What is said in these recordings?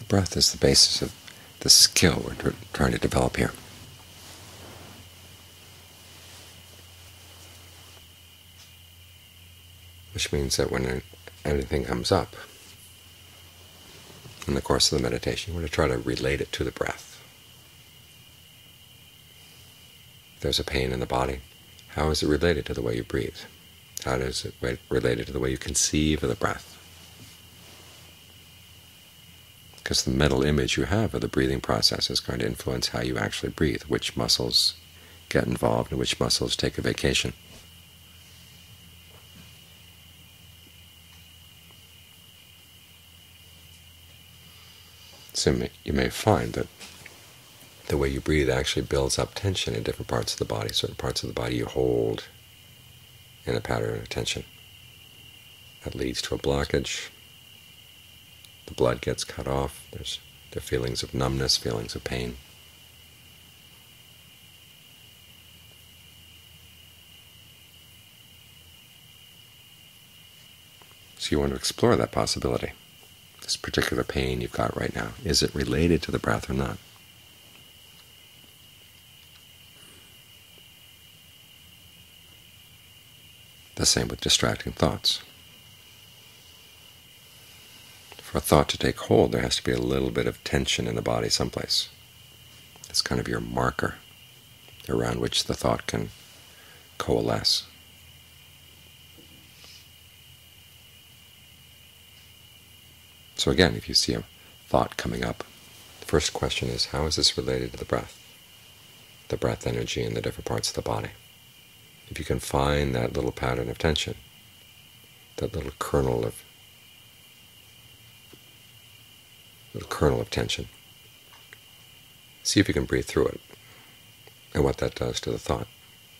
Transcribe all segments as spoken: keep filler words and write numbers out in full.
breath is the basis of the skill we're tr trying to develop here. Which means that when anything comes up in the course of the meditation, you want to try to relate it to the breath. If there's a pain in the body, how is it related to the way you breathe? How is it related to the way you conceive of the breath? Because the mental image you have of the breathing process is going to influence how you actually breathe, which muscles get involved and which muscles take a vacation. So you may find that the way you breathe actually builds up tension in different parts of the body. Certain parts of the body you hold in a pattern of tension. That leads to a blockage. The blood gets cut off. There's there are feelings of numbness, feelings of pain. So you want to explore that possibility. This particular pain you've got right now, is it related to the breath or not? The same with distracting thoughts. For a thought to take hold, there has to be a little bit of tension in the body someplace. It's kind of your marker around which the thought can coalesce. So again, if you see a thought coming up, the first question is, how is this related to the breath, the breath energy in the different parts of the body? If you can find that little pattern of tension, that little kernel of little kernel of tension, see if you can breathe through it and what that does to the thought.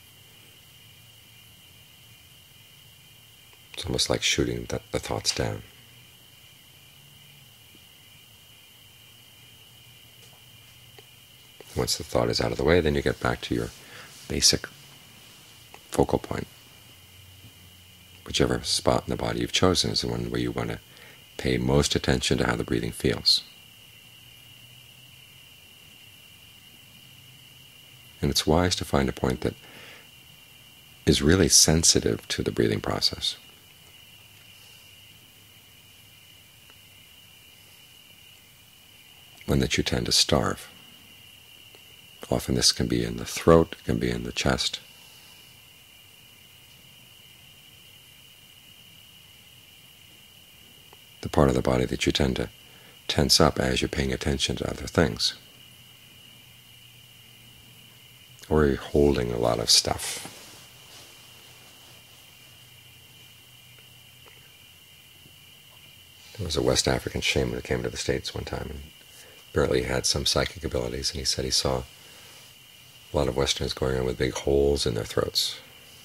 It's almost like shooting the, the thoughts down. Once the thought is out of the way, then you get back to your basic focal point. Whichever spot in the body you've chosen is the one where you want to pay most attention to how the breathing feels. And it's wise to find a point that is really sensitive to the breathing process. One that you tend to starve. Often this can be in the throat, it can be in the chest. The part of the body that you tend to tense up as you're paying attention to other things. Or you're holding a lot of stuff. There was a West African shaman who came to the States one time, and apparently he had some psychic abilities, and he said he saw a lot of Westerners going around with big holes in their throats.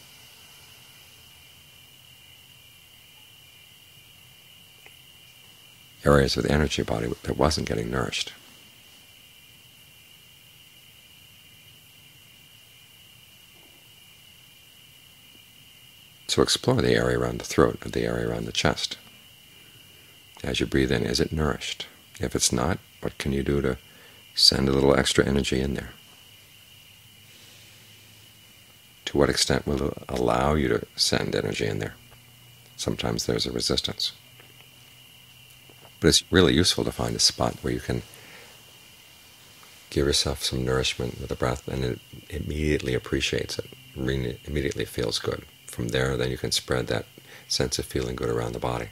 Areas of the energy body that wasn't getting nourished. So explore the area around the throat or the area around the chest. As you breathe in, is it nourished? If it's not, what can you do to send a little extra energy in there? To what extent will it allow you to send energy in there? Sometimes there's a resistance. But it's really useful to find a spot where you can give yourself some nourishment with the breath, and it immediately appreciates it, really immediately feels good. From there, then you can spread that sense of feeling good around the body.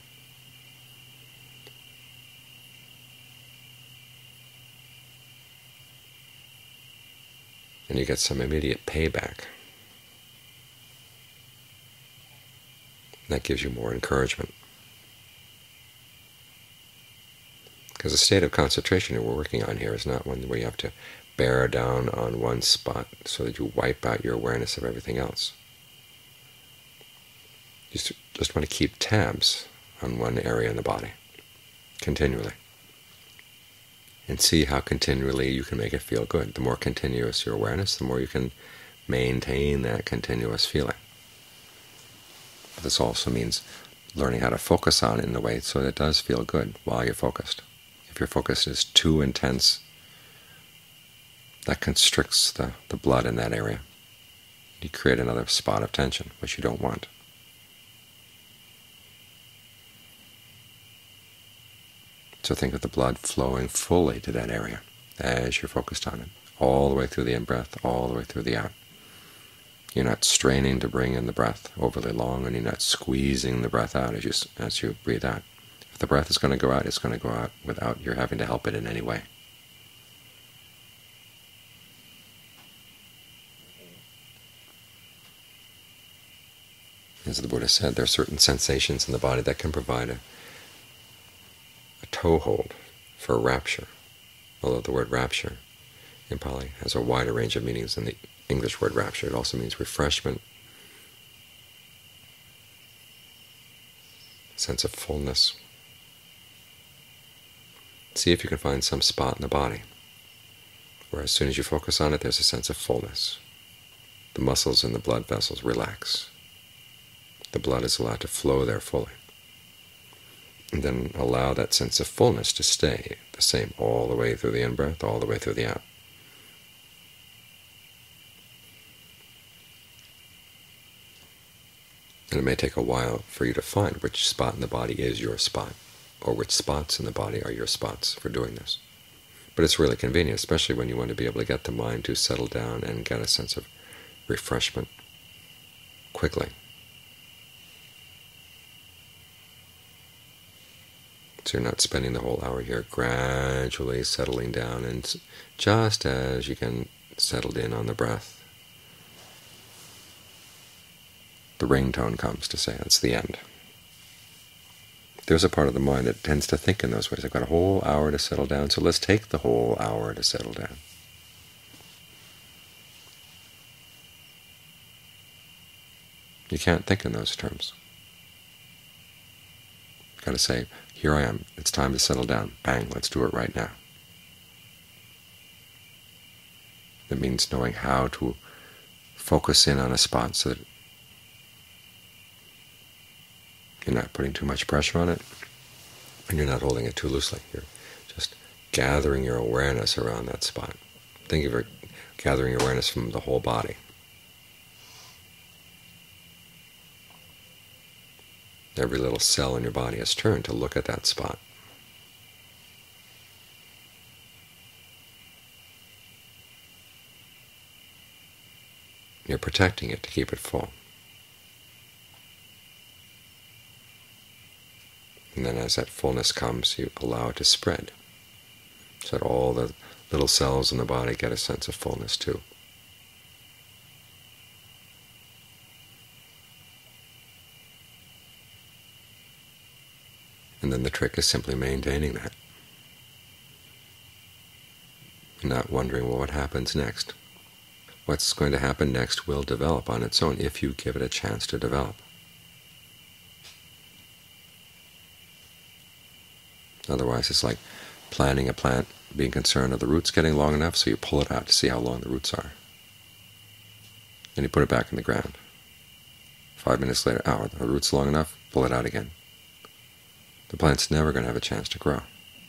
And you get some immediate payback. That gives you more encouragement. Because the state of concentration that we're working on here is not one where you have to bear down on one spot so that you wipe out your awareness of everything else. You just, just want to keep tabs on one area in the body continually, and see how continually you can make it feel good. The more continuous your awareness, the more you can maintain that continuous feeling. But this also means learning how to focus on it in a way so that it does feel good while you're focused. If your focus is too intense, that constricts the, the blood in that area. You create another spot of tension, which you don't want. So think of the blood flowing fully to that area as you're focused on it, all the way through the in-breath, all the way through the out. You're not straining to bring in the breath overly long, and you're not squeezing the breath out as you, as you breathe out. If the breath is going to go out, it's going to go out without your having to help it in any way. As the Buddha said, there are certain sensations in the body that can provide a, a toehold for rapture, although the word rapture in Pali has a wider range of meanings than the English word rapture. It also means refreshment, sense of fullness. See if you can find some spot in the body where as soon as you focus on it, there's a sense of fullness. The muscles and the blood vessels relax. The blood is allowed to flow there fully. And then allow that sense of fullness to stay the same all the way through the in-breath, all the way through the out. And it may take a while for you to find which spot in the body is your spot, or which spots in the body are your spots for doing this. But it's really convenient, especially when you want to be able to get the mind to settle down and get a sense of refreshment quickly. So you're not spending the whole hour here gradually settling down, and just as you can settle in on the breath, the ringtone comes to say it's the end. There's a part of the mind that tends to think in those ways. I've got a whole hour to settle down, so let's take the whole hour to settle down. You can't think in those terms. You've got to say, here I am, it's time to settle down. Bang, let's do it right now. It means knowing how to focus in on a spot so that you're not putting too much pressure on it, and you're not holding it too loosely. You're just gathering your awareness around that spot. Think of it gathering your awareness from the whole body. Every little cell in your body is turned to look at that spot. You're protecting it to keep it full. And then as that fullness comes, you allow it to spread, so that all the little cells in the body get a sense of fullness too. And then the trick is simply maintaining that, not wondering, well, what happens next? What's going to happen next will develop on its own if you give it a chance to develop. Otherwise, it's like planting a plant, being concerned of the roots getting long enough, so you pull it out to see how long the roots are. Then you put it back in the ground. Five minutes later, oh, the root's long enough, pull it out again. The plant's never going to have a chance to grow.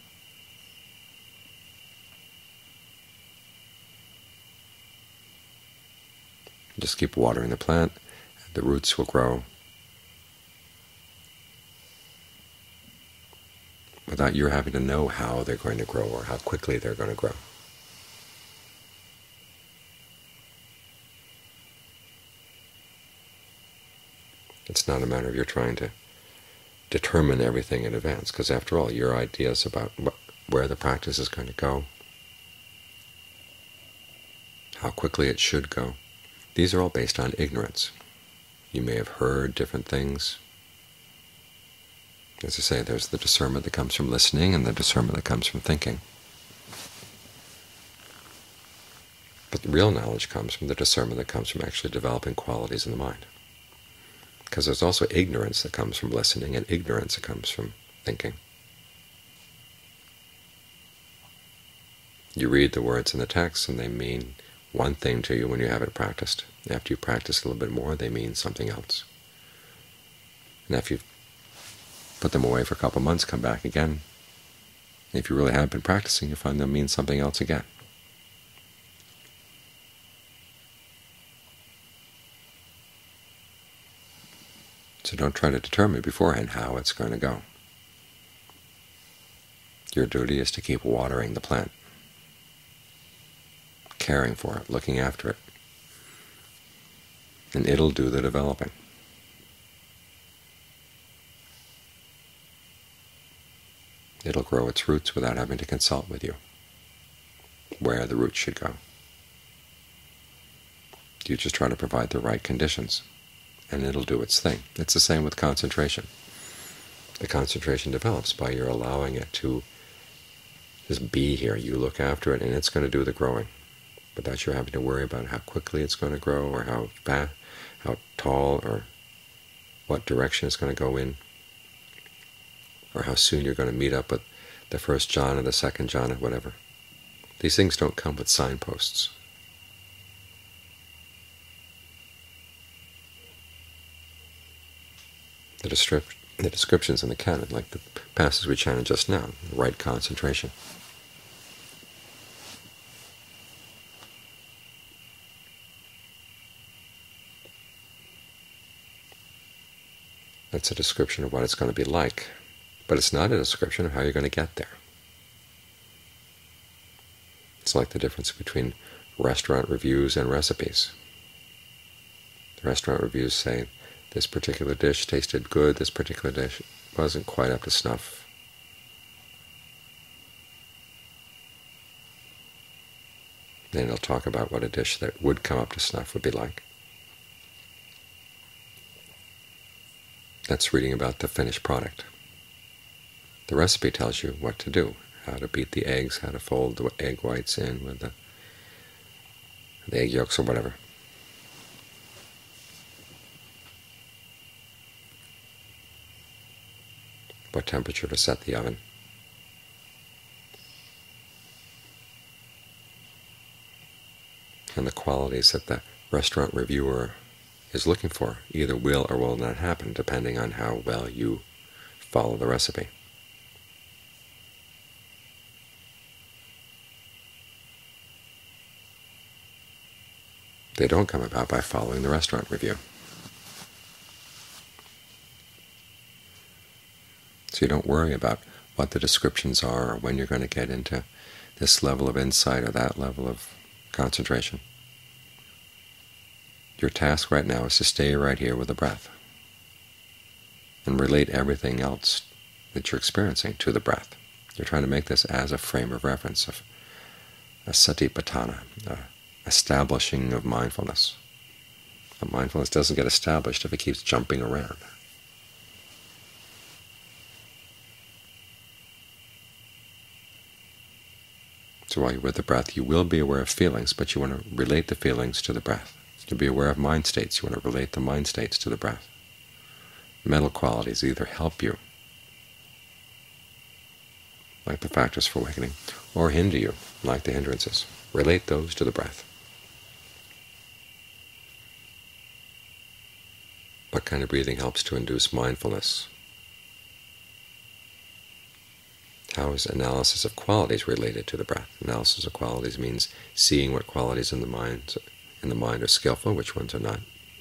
Just keep watering the plant, and the roots will grow without you having to know how they're going to grow or how quickly they're going to grow. It's not a matter of you're trying to determine everything in advance, because after all, your ideas about what, where the practice is going to go, how quickly it should go, these are all based on ignorance. You may have heard different things. As I say, there's the discernment that comes from listening and the discernment that comes from thinking. But the real knowledge comes from the discernment that comes from actually developing qualities in the mind. Because there's also ignorance that comes from listening and ignorance that comes from thinking. You read the words in the text and they mean one thing to you when you have it practiced. After you practice a little bit more, they mean something else. And after you've put them away for a couple months, come back again, If you really have been practicing, you find they'll mean something else again. So don't try to determine beforehand how it's going to go. Your duty is to keep watering the plant, caring for it, looking after it, and it'll do the developing. It'll grow its roots without having to consult with you where the roots should go. You just try to provide the right conditions, and it'll do its thing. It's the same with concentration. The concentration develops by your allowing it to just be here. You look after it, and it's going to do the growing, without you having to worry about how quickly it's going to grow, or how fast, how tall, or what direction it's going to go in, or how soon you're going to meet up with the first jhana, the second jhana, whatever. These things don't come with signposts. The, descrip the descriptions in the canon, like the passage we chanted just now, right concentration. That's a description of what it's going to be like, but it's not a description of how you're going to get there. It's like the difference between restaurant reviews and recipes. The restaurant reviews say, this particular dish tasted good, this particular dish wasn't quite up to snuff. Then they'll talk about what a dish that would come up to snuff would be like. That's reading about the finished product. The recipe tells you what to do, how to beat the eggs, how to fold the egg whites in with the, the egg yolks or whatever. What temperature to set the oven. And the qualities that the restaurant reviewer is looking for either will or will not happen, depending on how well you follow the recipe. They don't come about by following the restaurant review. So you don't worry about what the descriptions are, or when you're going to get into this level of insight or that level of concentration. Your task right now is to stay right here with the breath and relate everything else that you're experiencing to the breath. You're trying to make this as a frame of reference, of a satipatthana, a establishing of mindfulness. But mindfulness doesn't get established if it keeps jumping around. So while you're with the breath, you will be aware of feelings, but you want to relate the feelings to the breath. To be aware of mind states, you want to relate the mind states to the breath. Mental qualities either help you, like the factors for awakening, or hinder you, like the hindrances. Relate those to the breath. What kind of breathing helps to induce mindfulness? How is analysis of qualities related to the breath? Analysis of qualities means seeing what qualities in the mind in the mind are skillful, which ones are not.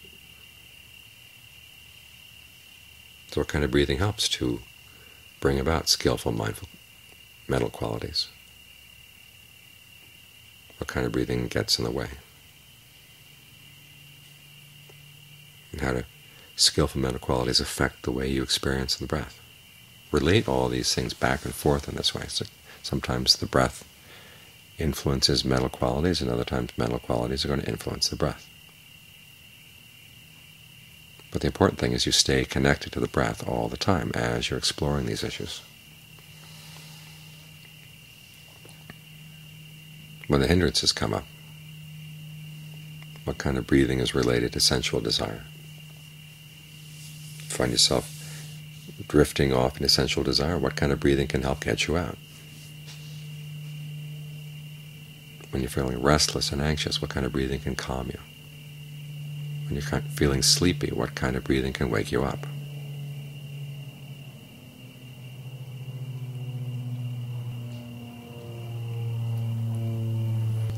So what kind of breathing helps to bring about skillful mindful mental qualities? What kind of breathing gets in the way? And how do skillful mental qualities affect the way you experience the breath? Relate all these things back and forth in this way. So sometimes the breath influences mental qualities, and other times mental qualities are going to influence the breath. But the important thing is you stay connected to the breath all the time as you're exploring these issues. When the hindrances come up, what kind of breathing is related to sensual desire? Find yourself drifting off into sensual desire, what kind of breathing can help get you out? When you're feeling restless and anxious, what kind of breathing can calm you? When you're feeling sleepy, what kind of breathing can wake you up?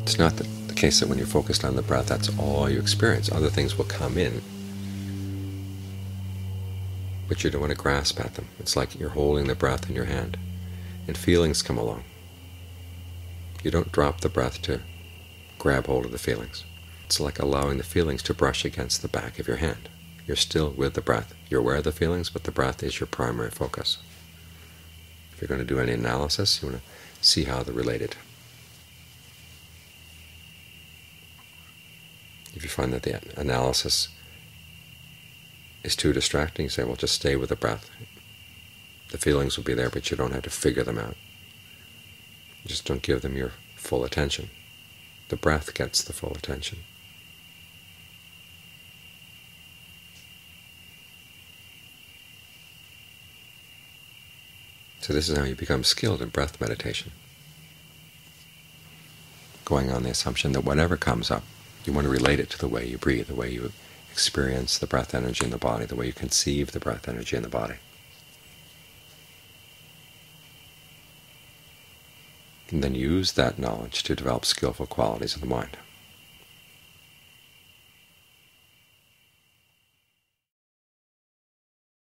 It's not the, the case that when you're focused on the breath, that's all you experience. Other things will come in, but you don't want to grasp at them. It's like you're holding the breath in your hand, and feelings come along. You don't drop the breath to grab hold of the feelings. It's like allowing the feelings to brush against the back of your hand. You're still with the breath. You're aware of the feelings, but the breath is your primary focus. If you're going to do any analysis, you want to see how they're related. If you find that the analysis is too distracting, you say, well, just stay with the breath. The feelings will be there, but you don't have to figure them out. Just don't give them your full attention. The breath gets the full attention. So this is how you become skilled in breath meditation, going on the assumption that whatever comes up, you want to relate it to the way you breathe, the way you experience the breath energy in the body, the way you conceive the breath energy in the body. And then use that knowledge to develop skillful qualities of the mind.